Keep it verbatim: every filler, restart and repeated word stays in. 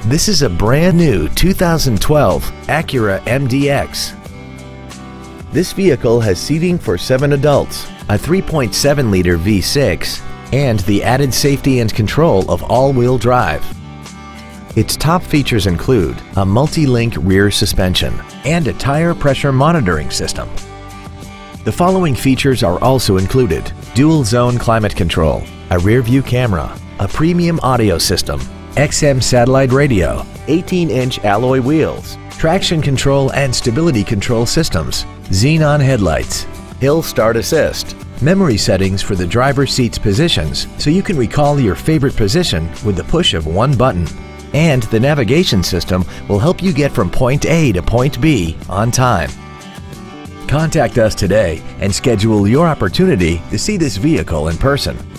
This is a brand new two thousand twelve Acura M D X. This vehicle has seating for seven adults, a three point seven liter V six, and the added safety and control of all-wheel drive. Its top features include a multi-link rear suspension and a tire pressure monitoring system. The following features are also included: dual zone climate control, a rear view camera, a premium audio system, X M satellite radio, eighteen inch alloy wheels, traction control and stability control systems, xenon headlights, hill start assist, memory settings for the driver's seat's positions so you can recall your favorite position with the push of one button, and the navigation system will help you get from point A to point B on time. Contact us today and schedule your opportunity to see this vehicle in person.